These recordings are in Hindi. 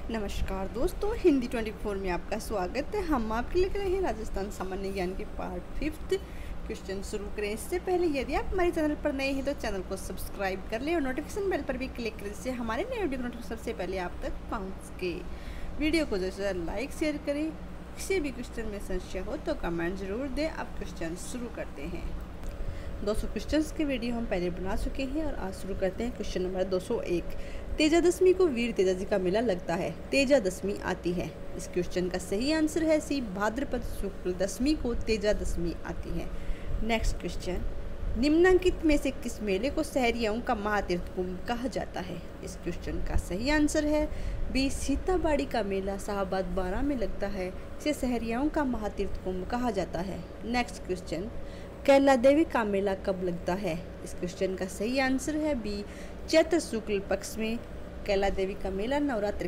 नमस्कार दोस्तों, हिंदी 24 में आपका स्वागत है। हम आपके लेकर रहे हैं राजस्थान सामान्य ज्ञान के पार्ट 5 क्वेश्चन शुरू करें। इससे पहले यदि आप हमारे चैनल पर नए हैं तो चैनल को सब्सक्राइब कर लें और नोटिफिकेशन बेल पर भी क्लिक करें, जिससे हमारे नए वीडियो नोटिफिकेशन सबसे पहले आप तक पहुँच सके। वीडियो को जैसे लाइक शेयर करें। किसी भी क्वेश्चन में संशय हो तो कमेंट जरूर दें। अब क्वेश्चन शुरू करते हैं। 200 क्वेश्चंस के वीडियो हम पहले बना चुके हैं और आज शुरू करते हैं क्वेश्चन नंबर 201। तेजा दशमी को वीर तेजा जी का मेला लगता है, तेजा दशमी आती है। इस क्वेश्चन का सही आंसर है सी, भाद्रपद शुक्ल दशमी को तेजा दशमी आती है। नेक्स्ट क्वेश्चन, निम्नलिखित में से किस मेले को सहरियाओं का महातीर्थ कुंभ कहा जाता है? इस क्वेश्चन का सही आंसर है बी, सीताबाड़ी का मेला शाहबाद 12 में लगता है, इसे सहरियाओं का महातीर्थ कुंभ कहा जाता है। नेक्स्ट क्वेश्चन, कैला देवी का मेला कब लगता है? इस क्वेश्चन का सही आंसर है बी, चैत्र शुक्ल पक्ष में कैला देवी का मेला नवरात्र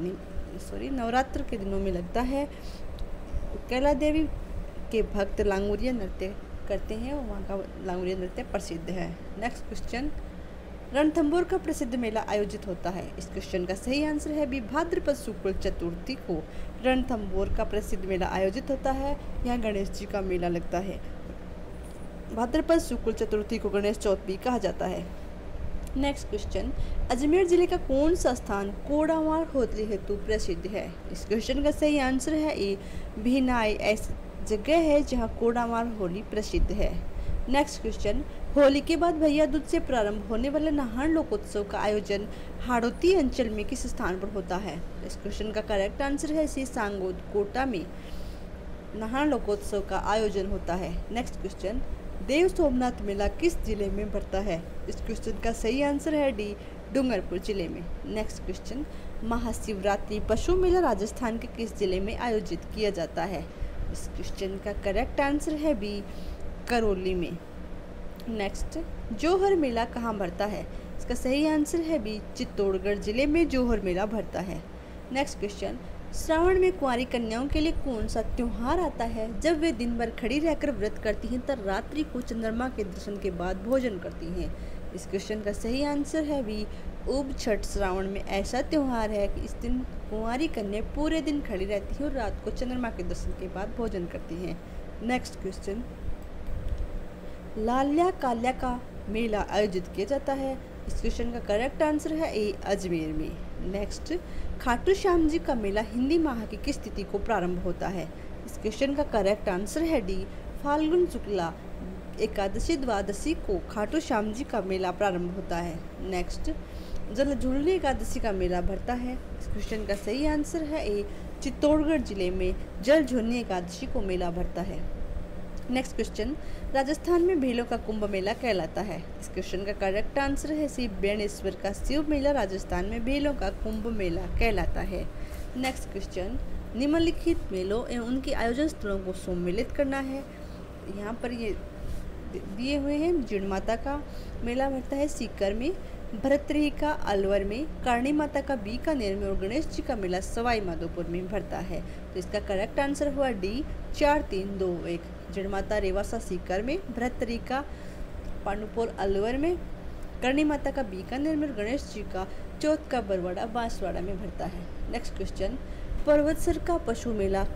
के दिनों में लगता है। कैला देवी के भक्त लांगुरिया नृत्य करते हैं और वहाँ का लांगुरिया नृत्य प्रसिद्ध है। नेक्स्ट क्वेश्चन, रणथंभौर का प्रसिद्ध मेला आयोजित होता है। इस क्वेश्चन का सही आंसर है बी, भाद्रपद शुक्ल चतुर्थी को रणथंभौर का प्रसिद्ध मेला आयोजित होता है। यहाँ गणेश जी का मेला लगता है। भाद्रपद शुक्ल चतुर्थी को गणेश चौथ भी कहा जाता है। नेक्स्ट क्वेश्चन, अजमेर जिले का कौन सा स्थान कोडामार होली हेतु प्रसिद्ध है? इस क्वेश्चन का सही आंसर है ए, भिनाई ऐसी जगह है जहां कोडामार होली प्रसिद्ध है। नेक्स्ट क्वेश्चन, होली के बाद भैया दूज से प्रारंभ होने वाले नाहन लोकोत्सव का आयोजन हाड़ौती अंचल में किस स्थान पर होता है? इस क्वेश्चन का करेक्ट आंसर है सी, सांगोद कोटा में नाहन लोकोत्सव का आयोजन होता है। नेक्स्ट क्वेश्चन, देव सोमनाथ मेला किस जिले में भरता है? इस क्वेश्चन का सही आंसर है डी, डूंगरपुर जिले में। नेक्स्ट क्वेश्चन, महाशिवरात्रि पशु मेला राजस्थान के किस जिले में आयोजित किया जाता है? इस क्वेश्चन का करेक्ट आंसर है बी, करौली में। नेक्स्ट, जौहर मेला कहाँ भरता है? इसका सही आंसर है बी, चित्तौड़गढ़ जिले में जौहर मेला भरता है। नेक्स्ट क्वेश्चन, श्रावण में कुंवारी कन्याओं के लिए कौन सा त्योहार आता है जब वे दिन भर खड़ी रहकर व्रत करती हैं तब रात्रि को चंद्रमा के दर्शन के बाद भोजन करती हैं? इस क्वेश्चन का सही आंसर है बी, उब छठ। श्रावण में ऐसा त्योहार है कि इस दिन कुंवारी कन्या पूरे दिन खड़ी रहती हैं और रात को चंद्रमा के दर्शन के बाद भोजन करती हैं। नेक्स्ट क्वेश्चन, लाल्या काल्या का मेला आयोजित किया जाता है। इस क्वेश्चन का करेक्ट आंसर है ए, अजमेर में। नेक्स्ट, खाटू श्याम जी का मेला हिंदी माह की किस तिथि को प्रारंभ होता है? इस क्वेश्चन का करेक्ट आंसर है डी, फाल्गुन शुक्ला एकादशी द्वादशी को खाटू श्याम जी का मेला प्रारंभ होता है। नेक्स्ट, जल झूलने एकादशी का मेला भरता है। इस क्वेश्चन का सही आंसर है ए, चित्तौड़गढ़ जिले में जल झूलने एकादशी को मेला भरता है। नेक्स्ट क्वेश्चन, राजस्थान में भीलों का कुंभ मेला कहलाता है। इस क्वेश्चन का करेक्ट आंसर है सी, बेणेश्वर का शिव मेला राजस्थान में भीलों का कुंभ मेला कहलाता है। नेक्स्ट क्वेश्चन, निम्नलिखित मेलों एवं उनके आयोजन स्थलों को सम्मिलित करना है। यहाँ पर ये दिए हुए हैं। जीण माता का मेला भरता है सीकर में, भरतरी का अलवर में, करणी माता का बीकानेर में और गणेश जी का मेला सवाई माधोपुर में भरता है। तो इसका करेक्ट आंसर हुआ डी, 4 3 2 1। जीण माता रेवासा सीकर में, भरतरी का पांडुपुर अलवर में, करणी माता का बीकानेर में और गणेश जी का चौथ का बरवाड़ा बांसवाड़ा में भरता है। नेक्स्ट क्वेश्चन, पर्वतसर का पशु मेला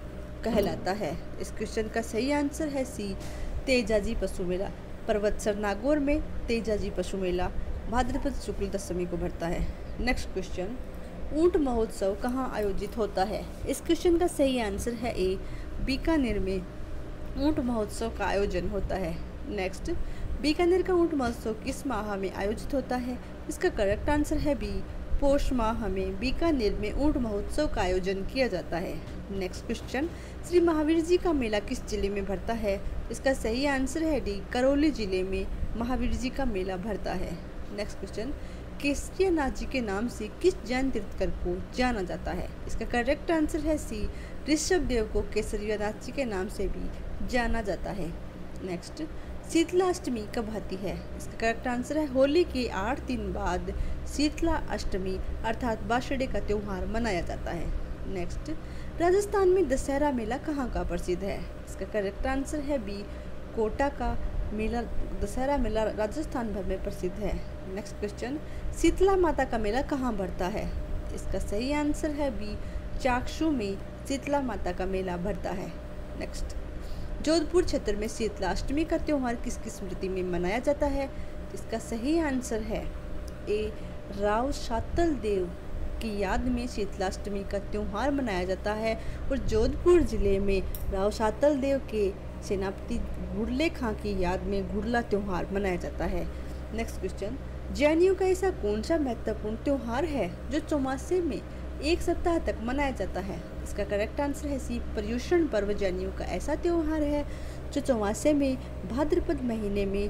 कहलाता है। इस क्वेश्चन का सही आंसर है सी, तेजाजी पशु मेला। पर्वतसर नागौर में तेजाजी पशु मेला भाद्रपद शुक्ल दशमी को भरता है। नेक्स्ट क्वेश्चन, ऊंट महोत्सव कहाँ आयोजित होता है? इस क्वेश्चन का सही आंसर है ए, बीकानेर में ऊंट महोत्सव का आयोजन होता है। नेक्स्ट, बीकानेर का ऊंट महोत्सव किस माह में आयोजित होता है? इसका करेक्ट आंसर है बी, पौष माह में बीकानेर में ऊंट महोत्सव का आयोजन किया जाता है। नेक्स्ट क्वेश्चन, श्री महावीर जी का मेला किस जिले में भरता है? इसका सही आंसर है डी, करौली जिले में महावीर जी का मेला भरता है। नेक्स्ट क्वेश्चन, केसरिया नाथ जी के नाम से किस जैन तीर्थकर को जाना जाता है? इसका करेक्ट आंसर है सी, ऋषभ देव को केसरिया नाथ जी के नाम से भी जाना जाता है। नेक्स्ट, शीतला अष्टमी कब आती है? इसका करेक्ट आंसर है होली के 8 दिन बाद शीतला अष्टमी अर्थात बासड़े का त्यौहार मनाया जाता है। नेक्स्ट, राजस्थान में दशहरा मेला कहाँ का प्रसिद्ध है? इसका करेक्ट आंसर है बी, कोटा का मेला। दशहरा मेला राजस्थान भर में प्रसिद्ध है। नेक्स्ट क्वेश्चन, शीतला माता का मेला कहाँ भरता है? इसका सही आंसर है बी, चाक्षु में शीतला माता का मेला भरता है। नेक्स्ट, जोधपुर क्षेत्र में शीतलाष्टमी का त्यौहार किसकी स्मृति में मनाया जाता है? इसका सही आंसर है ए, राव शातल देव की याद में शीतलाष्टमी का त्यौहार मनाया जाता है और जोधपुर जिले में राव शातल देव के सेनापति गुड़ले खां की याद में गुड़ला त्यौहार मनाया जाता है। नेक्स्ट क्वेश्चन, जैनियों का ऐसा कौन सा महत्वपूर्ण त्यौहार है जो चौमासे में एक सप्ताह तक मनाया जाता है? इसका करेक्ट आंसर है सी, पर्युषण पर्व जैनियों का ऐसा त्यौहार है जो चौमासे में भाद्रपद महीने में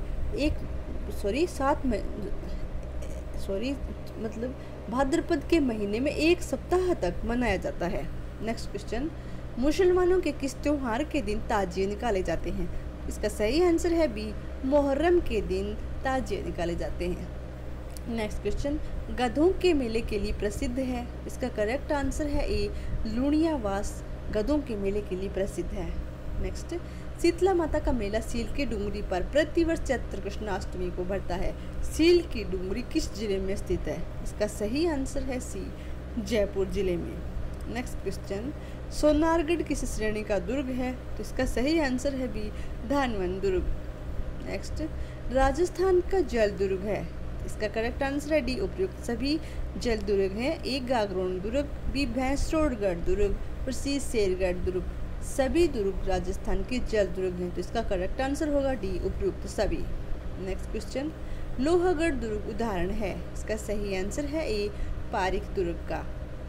भाद्रपद के महीने में एक सप्ताह तक मनाया जाता है। नेक्स्ट क्वेश्चन, मुसलमानों के किस त्योहार के दिन ताजिए निकाले जाते हैं? इसका सही आंसर है बी, मुहर्रम के दिन ताजिए निकाले जाते हैं। नेक्स्ट क्वेश्चन, गधों के मेले के लिए प्रसिद्ध है? इसका करेक्ट आंसर है ए, लुणियावास गधों के मेले के लिए प्रसिद्ध है। नेक्स्ट, शीतला माता का मेला सील की डूंगरी पर प्रतिवर्ष चैत्र कृष्णाष्टमी को भरता है। सील की डूंगरी किस जिले में स्थित है? इसका सही आंसर है सी, जयपुर जिले में। नेक्स्ट क्वेश्चन, सोनारगढ़ किस श्रेणी का दुर्ग है? तो इसका सही आंसर है बी, धानवन दुर्ग। नेक्स्ट, राजस्थान का जल दुर्ग है? इसका करेक्ट आंसर है डी, उपयुक्त सभी जल दुर्ग हैं। ए, गागरोन दुर्ग, बी, भैंसरोडगढ़ दुर्ग और सी, शेरगढ़ दुर्ग। सभी दुर्ग राजस्थान के जल दुर्ग हैं, तो इसका करेक्ट आंसर होगा डी, उपयुक्त सभी। नेक्स्ट क्वेश्चन, लोहागढ़ दुर्ग उदाहरण है? इसका सही आंसर है ए, पारिक दुर्ग का।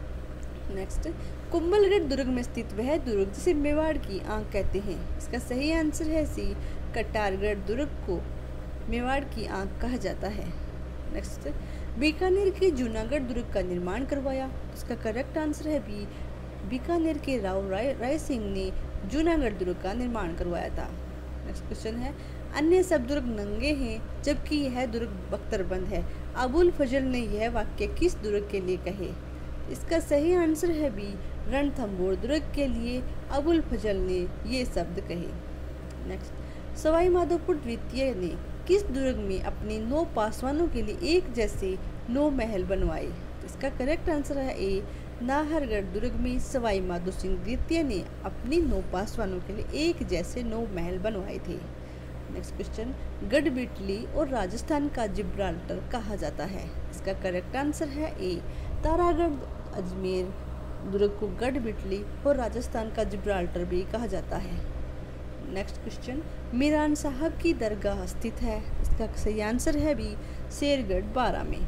नेक्स्ट, कुंभलगढ़ दुर्ग में स्थित वह दुर्ग जिसे मेवाड़ की आंख कहते हैं? इसका सही आंसर है सी, कटारगढ़ दुर्ग को मेवाड़ की आंख कहा जाता है। नेक्स्ट, बीकानेर के जूनागढ़ दुर्ग का निर्माण करवाया? इसका करेक्ट आंसर है बी, बीकानेर के राव राय सिंह ने जूनागढ़ दुर्ग का निर्माण करवाया था। नेक्स्ट क्वेश्चन है, अन्य सब दुर्ग नंगे हैं जबकि यह दुर्ग बख्तरबंद है। अबुल फजल ने यह वाक्य किस दुर्ग के लिए कहे? इसका सही आंसर है बी, रणथंभौर दुर्ग के लिए अबुल फजल ने ये शब्द कहे। नेक्स्ट, सवाई माधोपुर द्वितीय ने किस दुर्ग में अपने 9 पासवानों के लिए एक जैसे 9 महल बनवाए? इसका करेक्ट आंसर है ए, नाहरगढ़ दुर्ग में सवाई माधो सिंह द्वितीय ने अपनी 9 पासवानों के लिए एक जैसे 9 महल बनवाए थे। नेक्स्ट क्वेश्चन, गढ़बिटली और राजस्थान का जिब्राल्टर कहा जाता है? इसका करेक्ट आंसर है ए, तारागढ़ अजमेर दुर्ग को गढ़बिटली और राजस्थान का जिब्राल्टर भी कहा जाता है। नेक्स्ट क्वेश्चन, मीरान साहब की दरगाह स्थित है? इसका सही आंसर है बी, शेरगढ़ बारा में।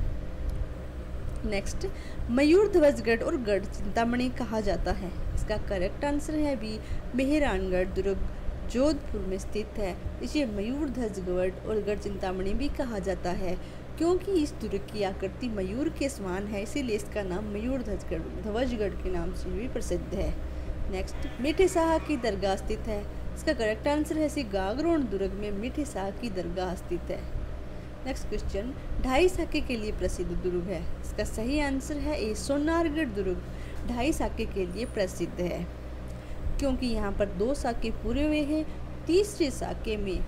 नेक्स्ट, मयूर ध्वजगढ़ और गढ़ चिंतामणि कहा जाता है? इसका करेक्ट आंसर है बी, मेहरानगढ़ दुर्ग जोधपुर में स्थित है। इसे मयूर ध्वजगढ़ और गढ़ चिंतामणि भी कहा जाता है क्योंकि इस दुर्ग की आकृति मयूर के समान है, इसीलिए इसका नाम मयूर ध्वजगढ़ के नाम से भी प्रसिद्ध है। नेक्स्ट, मीठे शाह की दरगाह स्थित है? इसका करेक्ट आंसर है सी, गागरोन दुर्ग में मीठे शाह की दरगाह स्थित है। नेक्स्ट क्वेश्चन, 2.5 साके के लिए प्रसिद्ध दुर्ग है? इसका सही आंसर है ए, सोनारगढ़ दुर्ग 2.5 साके के लिए प्रसिद्ध है क्योंकि यहाँ पर 2 साके पूरे हुए हैं। तीसरे साके में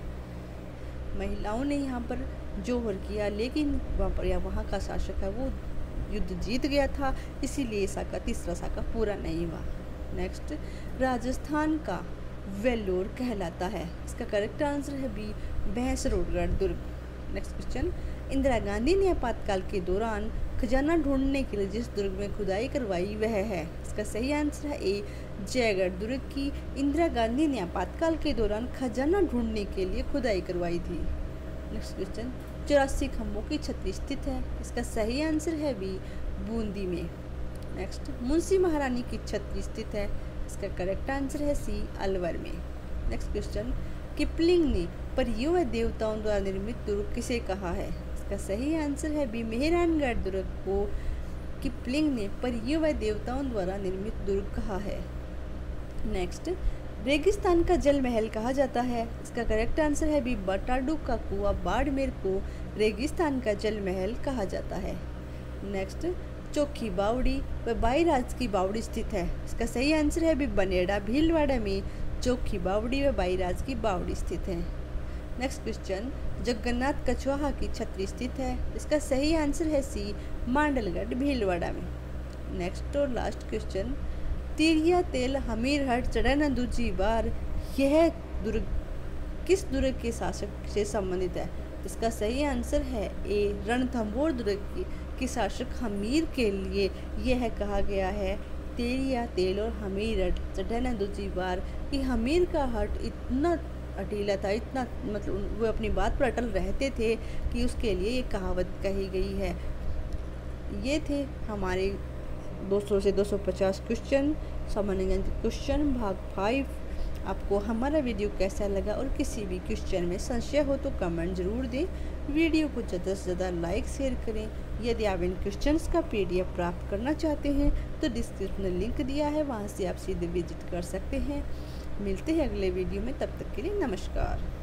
महिलाओं ने यहाँ पर जोहर किया, लेकिन वहाँ का शासक है वो युद्ध जीत गया था, इसीलिए साका तीसरा साका पूरा नहीं हुआ। नेक्स्ट, राजस्थान का वेल्लोर कहलाता है? इसका करेक्ट आंसर है बी, भैंसरोडगढ़ दुर्ग। नेक्स्ट क्वेश्चन, इंदिरा गांधी ने आपातकाल के दौरान खजाना ढूंढने के लिए जिस दुर्ग में खुदाई करवाई वह है? इसका सही आंसर है ए, जयगढ़ दुर्ग की इंदिरा गांधी ने आपातकाल के दौरान खजाना ढूंढने के लिए खुदाई करवाई थी। नेक्स्ट क्वेश्चन, 84 खम्भों की छतरी स्थित है? इसका सही आंसर है बी, बूंदी में। नेक्स्ट, मुंशी महारानी की छतरी स्थित है? इसका करेक्ट आंसर है सी, अलवर में। नेक्स्ट क्वेश्चन, किपलिंग ने परियों व देवताओं द्वारा निर्मित दुर्ग किसे कहा है? इसका सही आंसर है बी, मेहरानगढ़ दुर्ग को किपलिंग ने परियों व देवताओं द्वारा निर्मित दुर्ग कहा है। नेक्स्ट, रेगिस्तान का जल महल कहा जाता है? इसका करेक्ट आंसर है बी, बटाडू का कुआं बाड़मेर को रेगिस्तान का जल महल कहा जाता है। नेक्स्ट, चोखी बावड़ी व बाईराज की बावड़ी स्थित है? इसका सही आंसर है बी, बनेड़ा भीलवाड़ा में चोखी बावड़ी व बाईराज की बावड़ी स्थित है। नेक्स्ट क्वेश्चन, जगन्नाथ कछवाहा की छतरी स्थित है? इसका सही आंसर है सी, मांडलगढ़ भीलवाड़ा में। नेक्स्ट और लास्ट क्वेश्चन, तिरिया तेल हमीर हट चढ़े न दूजी बार, यह दुर्ग किस दुर्ग के शासक से संबंधित है? इसका सही आंसर है ए रणथंभौर दुर्ग की शासक हमीर के लिए यह कहा गया है तिरिया तेल और हमीर हट चढ़े न दूजी बार, कि हमीर का हट इतना अटीला था, इतना मतलब वो अपनी बात पर अटल रहते थे कि उसके लिए ये कहावत कही गई है। ये थे हमारे 200 से 250 क्वेश्चन, सामान्य ज्ञान के क्वेश्चन भाग 5। आपको हमारा वीडियो कैसा लगा और किसी भी क्वेश्चन में संशय हो तो कमेंट ज़रूर दें। वीडियो को ज़्यादा से ज़्यादा लाइक शेयर करें। यदि आप इन क्वेश्चंस का PDF प्राप्त करना चाहते हैं तो डिस्क्रिप्शन में लिंक दिया है, वहां से आप सीधे विजिट कर सकते हैं। मिलते हैं अगले वीडियो में, तब तक के लिए नमस्कार।